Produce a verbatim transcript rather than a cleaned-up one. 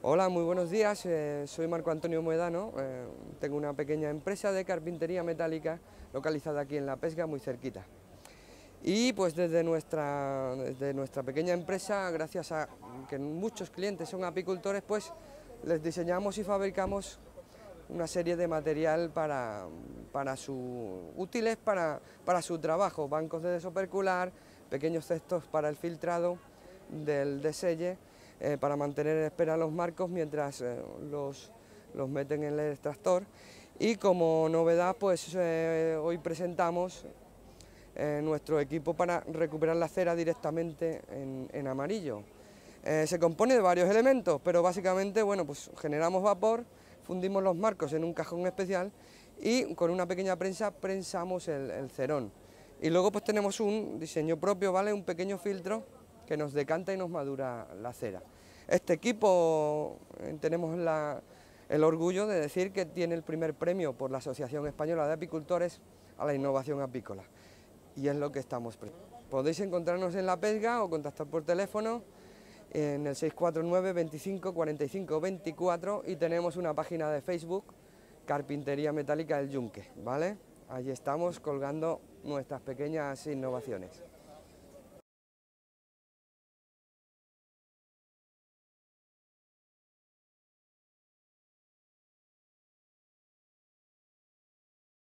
Hola, muy buenos días, eh, soy Marco Antonio Moedano, eh, tengo una pequeña empresa de carpintería metálica localizada aquí en La Pesga, muy cerquita. Y pues desde nuestra, desde nuestra pequeña empresa, gracias a que muchos clientes son apicultores, pues les diseñamos y fabricamos una serie de material para, para su, útiles para, para su trabajo, bancos de desopercular, pequeños cestos para el filtrado del deselle, eh, para mantener en espera los marcos mientras eh, los, los meten en el extractor. Y como novedad, pues eh, hoy presentamos eh, nuestro equipo para recuperar la cera directamente en, en amarillo. Eh, se compone de varios elementos, pero básicamente, bueno, pues generamos vapor, fundimos los marcos en un cajón especial y con una pequeña prensa prensamos el, el cerón. Y luego pues tenemos un diseño propio, ¿vale? Un pequeño filtro que nos decanta y nos madura la cera. Este equipo eh, tenemos la, el orgullo de decir que tiene el primer premio por la Asociación Española de Apicultores a la innovación apícola. Y es lo que estamos. Podéis encontrarnos en La Pesga o contactar por teléfono en el seis cuatro nueve, veinticinco, cuarenta y cinco, veinticuatro, y tenemos una página de Facebook, Carpintería Metálica del Yunque, ¿vale? Allí estamos colgando nuestras pequeñas innovaciones.